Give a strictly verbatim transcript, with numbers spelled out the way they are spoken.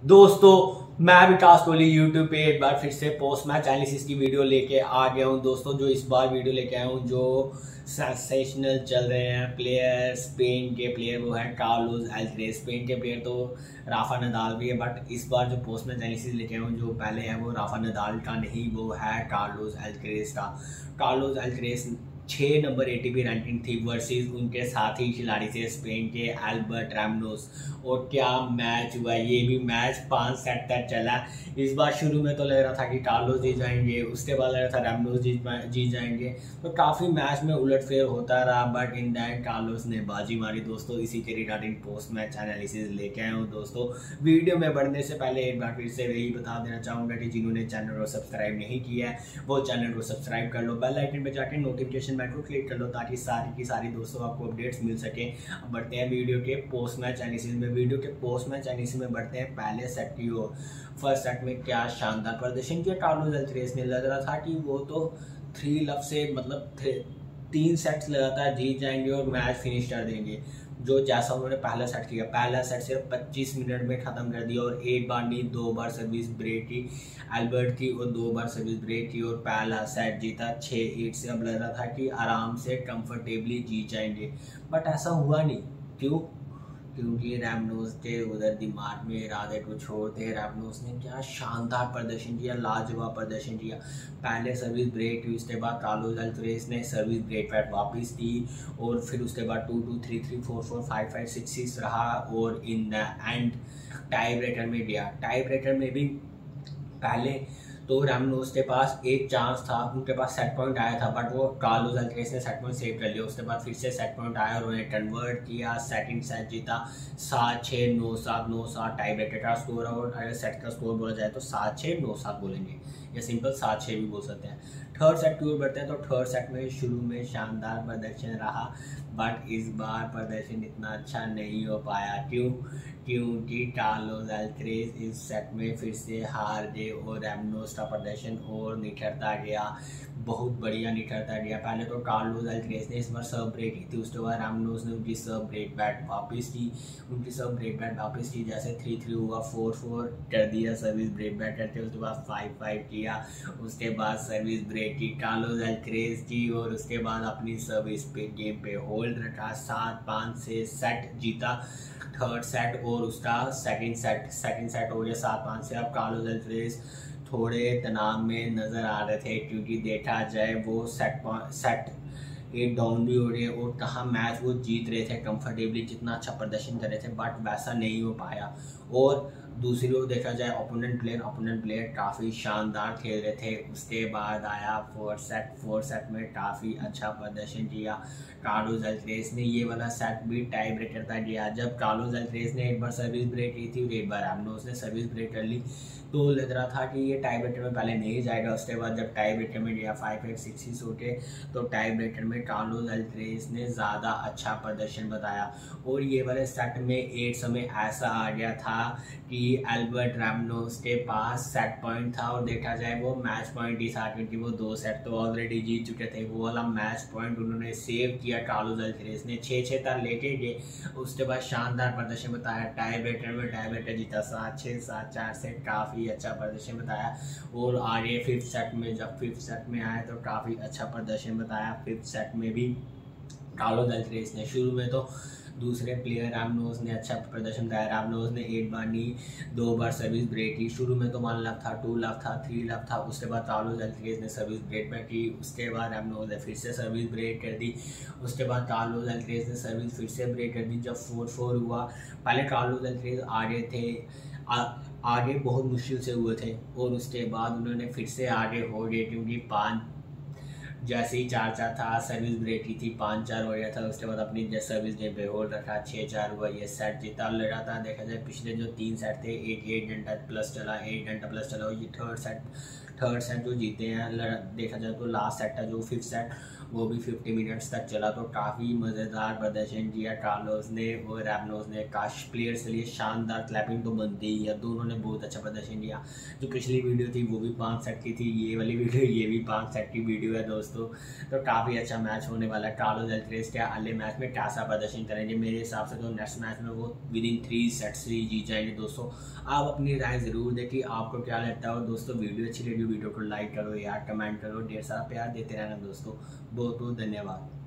दोस्तों मैं विकास कोहली यूट्यूब पे एक बार फिर से पोस्ट मैच एनालिसिस की वीडियो लेके आ गया हूँ। दोस्तों जो इस बार वीडियो लेके आया हूँ जो सेंसेशनल चल रहे हैं प्लेयर, स्पेन के प्लेयर वो है कार्लोस अल्काराज। स्पेन के प्लेयर तो राफा नदाल भी है, बट इस बार जो पोस्ट मैच एनालिसिस लेके आया हूँ जो पहले है वो राफा नदाल का नहीं, वो है कार्लोस अल्काराज का। कार्लोस अल्काराज छः नंबर एटीपी रैंकिंग थी वर्सेस उनके साथी खिलाड़ी थे स्पेन के अल्बर्ट रैमोस। और क्या मैच हुआ, ये भी मैच पाँच सेट तक चला। इस बार शुरू में तो लग रहा था कि कार्लोस जीत जाएंगे, उसके बाद लग रहा था रैमोस जीत जीत जाएंगे, तो काफ़ी मैच में उलटफेर होता रहा, but in the end Carlos ने बाजी मारी। दोस्तों इसी के रिगार्डिंग पोस्ट मैच एनालिसिस लेके आया हूँ। दोस्तों वीडियो में बढ़ने से पहले एक बार फिर से यही बता देना चाहूँगा कि जिन्होंने चैनल को सब्सक्राइब नहीं किया है वो चैनल को सब्सक्राइब कर लो, बेल आइकन पर जाकर नोटिफिकेशन बेल को क्लिक कर लो ताकि सारी की सारी दोस्तों आपको अपडेट्स मिल सके। अब बढ़ते हैं वीडियो के पोस्ट मैच एनालिसिस में। वीडियो के पोस्ट मैच एनालिसिस में बढ़ते हैं पहले सेट की ओर। फर्स्ट सेट में क्या शानदार प्रदर्शन किया कार्लोस अल्काराज ने। लग रहा था कि वो तो थ्री लव से मतलब तीन सेट्स लगातार जीत जाएंगे और मैच फिनिश कर देंगे, जो जैसा उन्होंने पहला सेट किया। पहला सेट सिर्फ पच्चीस मिनट में ख़त्म कर दिया और एक बार नहीं दो बार सर्विस ब्रेक की अल्बर्ट की और दो बार सर्विस ब्रेक की और पहला सेट जीता छः एट से। अब लग रहा था कि आराम से कंफर्टेबली जीत जाएंगे, बट ऐसा हुआ नहीं। क्यों? क्योंकि रैमोस के उधर दिमाग में इरादे कुछ और थे। रैमोस ने क्या शानदार प्रदर्शन किया, लाजवाब प्रदर्शन किया। पहले सर्विस ब्रेक हुई, उसके बाद कार्लोस अल्काराज ने सर्विस ब्रेक पर वापस दी और फिर उसके बाद two two three three four four five five six six रहा और in the end tie breaker में गया। टाई ब्रेकर में भी पहले तो रैमोस के पास एक चांस था, उनके पास सेट पॉइंट आया था, बट वो कार्लोस अल्काराज ने सेट पॉइंट सेव कर लिया। उसके बाद फिर से सेट पॉइंट आया और उन्हें कन्वर्ट किया, सेकंड सेट जीता सात छः नौ सात नौ सात टाई ब्रेकर का स्कोर। और अगर सेट का स्कोर बोला जाए तो सात छः नौ सात बोलेंगे या सिंपल सात छः भी बोल सकते हैं। थर्ड सेट की ओर बढ़ते हैं तो थर्ड सेट में शुरू में शानदार प्रदर्शन रहा, बट इस बार प्रदर्शन इतना अच्छा नहीं हो पाया। क्यों? क्योंकि कार्लोस अल्काराज इस सेट में फिर से हार गए और रैमोस का प्रदर्शन और निखरता गया, बहुत बढ़िया निखरता गया। पहले तो कार्लोस अल्काराज ने इस बार सर्व ब्रेक की थी, उसके बाद रैमोस ने उनकी सर्व ब्रेक बैट वापस की उनकी सर्व ब्रेक बैट वापस की जैसे थ्री थ्री हुआ फोर फोर कर दिया सर्विस ब्रेक बैट करके, उसके बाद फाइव फाइव किया, उसके बाद सर्विस ब्रेक की कार्लोस अल्काराज की और उसके बाद अपनी सर्विस पे गेम पे होल्ड रखा। सात पाँच से सेट जीता थर्ड सेट और उसका सेकंड सेट सेकंड सेट हो गया सात पाँच से। अब कार्लोस अल्काराज थोड़े तनाव में नज़र आ रहे थे क्योंकि देखा जाए वो सेट सेट एक डाउन भी हो रहे और कहाँ मैच वो जीत रहे थे कंफर्टेबली, जितना अच्छा प्रदर्शन कर रहे थे, बट वैसा नहीं हो पाया। और दूसरी ओर देखा जाए ओपोनेंट प्लेयर ओपोनेंट प्लेयर काफ़ी शानदार खेल रहे थे। उसके बाद आया फोर्थ सेट फोर्थ सेट में काफ़ी अच्छा प्रदर्शन किया कार्लोस अल्काराज ने। ये वाला सेट भी टाई ब्रेकर था गया, जब कार्लोस अल्काराज ने एक बार सर्विस ब्रेक की थी और एक बार रैमोस ने सर्विस ब्रेक कर ली, तो लग रहा था कि ये टाई ब्रेकर में पहले नहीं जाएगा। उसके बाद जब टाई ब्रेकर में गया फाइव फाइव सिक्स सिक्स होके, तो टाई ब्रेकर में कार्लोस अल्काराज ने ज़्यादा अच्छा प्रदर्शन बताया। और ये वाले सेट में एक समय ऐसा आ गया था कि अल्बर्ट रैमोस के पास सेट पॉइंट था और देखा जाए वो मैच पॉइंट ही था क्योंकि वो दो सेट तो ऑलरेडी जीत चुके थे। वो वाला मैच पॉइंट उन्होंने सेव किया कार्लोस अल्काराज ने, छः छः तक लेके गए। उसके बाद शानदार प्रदर्शन बताया, टाई ब्रेकर में टाई ब्रेकर जीता सात छः सात चार से, काफ़ी अच्छा प्रदर्शन बताया। और आगे फिफ्थ सेट में जब फिफ्थ सेट में आए तो काफ़ी अच्छा प्रदर्शन बताया। फिफ्थ सेट में भी कार्लोस अल्काराज ने शुरू में तो दूसरे प्लेयर रैमोस ने अच्छा प्रदर्शन दिया। रैमोस ने एक बार नहीं दो बार सर्विस ब्रेक की। शुरू में तो वन लव था, टू लव था, थ्री लव था, उसके बाद कार्लोस अल्काराज ने सर्विस ब्रेक में की, उसके बाद रैमोस ने फिर से सर्विस ब्रेक कर दी, उसके बाद कार्लोस अल्काराज ने सर्विस फिर से ब्रेक कर दी। जब फोर फोर हुआ, पहले कार्लोस अल्काराज आगे थे, आ, आगे बहुत मुश्किल से हुए थे और उसके बाद उन्होंने फिर से आगे हो गए क्योंकि पाँच जैसे ही चार चार था सर्विस ब्रेक की थी, पाँच चार हो गया था। उसके बाद अपनी सर्विस गेम पे होल्ड रखा, छः चार हुआ, ये सेट जीता। लगा था देखा जाए पिछले जो तीन सेट थे एक एक घंटा प्लस चला एक घंटा प्लस चला, ये थर्ड सेट थर्ड सेट जो जीते हैं देखा जाए तो लास्ट सेट था जो फिफ्थ सेट वो भी फिफ्टी मिनट्स तक चला। तो काफ़ी मज़ेदार प्रदर्शन किया कार्लोस ने और रैमनोस ने। काश प्लेयर्स के लिए शानदार क्लैपिंग तो बनती ही है, दोनों ने बहुत अच्छा प्रदर्शन किया। जो पिछली वीडियो थी वो भी पाँच सेट की थी, ये वाली वीडियो ये भी पाँच सेट की वीडियो है दोस्तों। तो काफ़ी अच्छा मैच होने वाला है। कार्लोस अल्वारेज क्या अगले मैच में कैसा प्रदर्शन करेंगे, मेरे हिसाब से तो नेक्स्ट मैच में वो विद इन थ्री सेट्स ही जीत जाएंगे दोस्तों। आप अपनी राय ज़रूर दें कि आपको क्या लगता है। और दोस्तों वीडियो अच्छी लगी वीडियो को लाइक करो यार, कमेंट करो, ढेर सारा प्यार देते रहना दोस्तों। बहुत बहुत धन्यवाद।